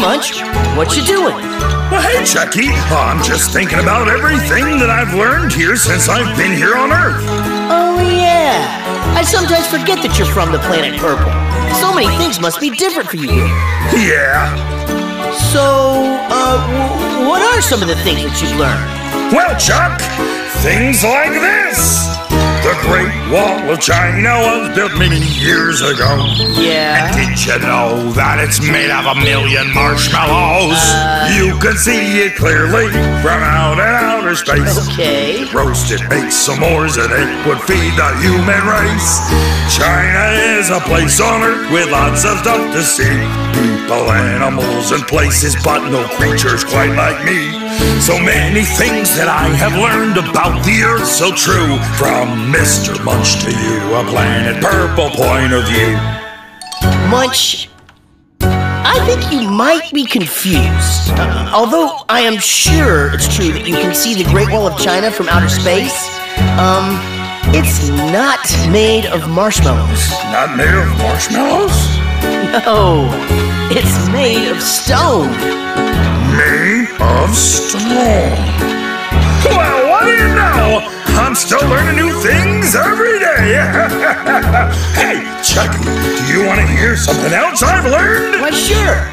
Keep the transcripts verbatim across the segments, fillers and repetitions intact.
Munch. What you doing? Well, hey, Chucky. I'm just thinking about everything that I've learned here since I've been here on Earth. Oh, yeah. I sometimes forget that you're from the planet Purple. So many things must be different for you here. Yeah. So, uh, w what are some of the things that you've learned? Well, Chuck, things like this. The Great Wall of China was built many years ago. Yeah. And did you know that it's made of a million marshmallows? Uh, you can see it clearly from out in outer space. Okay. Roasted, baked s'mores, and it would feed the human race. China is a place on Earth with lots of stuff to see. People, animals, and places, but no creatures quite like me. So many things that I have learned about the Earth, so true. From Mister Munch to you, a Planet Purple point of view. Munch, I think you might be confused. Uh, although I am sure it's true that you can see the Great Wall of China from outer space, um, it's not made of marshmallows. Not made of marshmallows? No, it's made of stone. Made of stone. Well, what do you know? I'm still learning new things every day. Hey, Chucky, do you want to hear something else I've learned? Why, sure.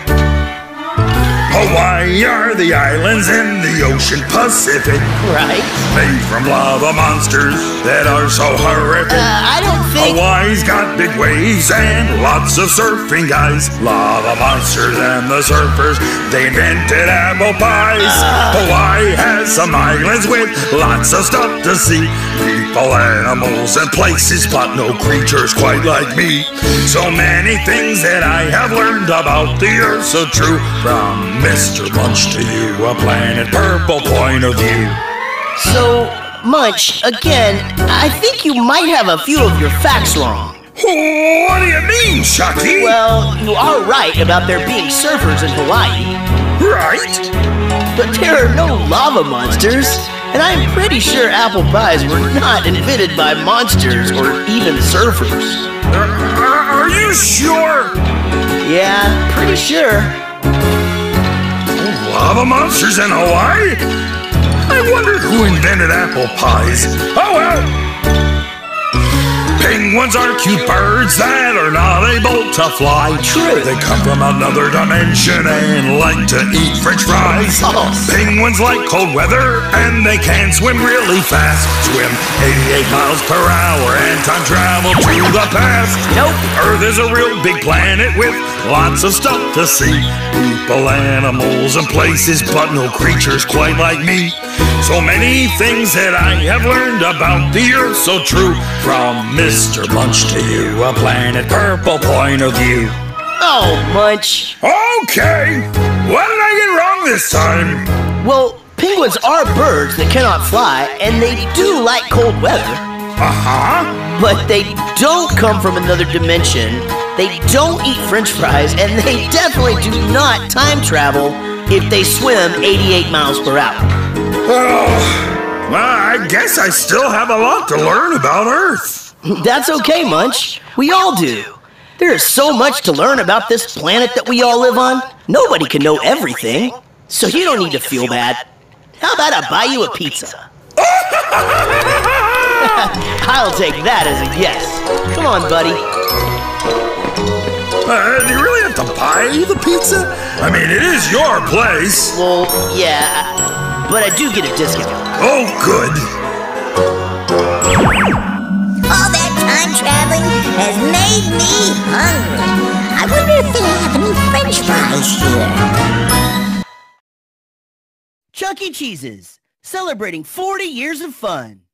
Hawaii are the islands in the ocean Pacific. Right. Made from lava monsters that are so horrific. Uh, I don't think... Hawaii's got big waves and lots of surfing guys. Lava monsters and the surfers, they invented apple pies. Uh... Hawaii has some islands with lots of stuff to see. People, animals, and places, but no creatures quite like me. So many things that I have learned about the Earth, so true. From Mister Munch to you, a Planet Purple point of view. So, Munch, again, I think you might have a few of your facts wrong. What do you mean, Chucky? Well, you are right about there being surfers in Hawaii. Right. But there are no lava monsters, and I'm pretty sure apple pies were not invented by monsters or even surfers. Uh, are you sure? Yeah, pretty sure. Lava monsters in Hawaii? I wonder who invented apple pies. Oh well! Penguins are cute birds that are not able to fly. True. They come from another dimension and like to eat French fries. Oh. Penguins like cold weather and they can swim really fast. Swim eighty-eight miles per hour and time travel to the past. Nope. Earth is a real big planet with lots of stuff to see. People, animals, and places, but no creatures quite like me. So many things that I have learned about the Earth, so true. From Mister Munch to you, a Planet Purple point of view. Oh, Munch. Okay, what did I get wrong this time? Well, penguins are birds that cannot fly, and they do like cold weather. Uh-huh. But they don't come from another dimension, they don't eat French fries, and they definitely do not time travel if they swim eighty-eight miles per hour. Oh, well, I guess I still have a lot to learn about Earth. That's okay, Munch. We all do. There is so much to learn about this planet that we all live on. Nobody can know everything, so you don't need to feel bad. How about I buy you a pizza? I'll take that as a yes. Come on, buddy. Uh, do you really have to buy the pizza? I mean, it is your place. Well, yeah, but I do get a discount. Oh, good. All that time traveling has made me hungry. I wonder if they have any French fries here. Chuck E. Cheese's, celebrating forty years of fun.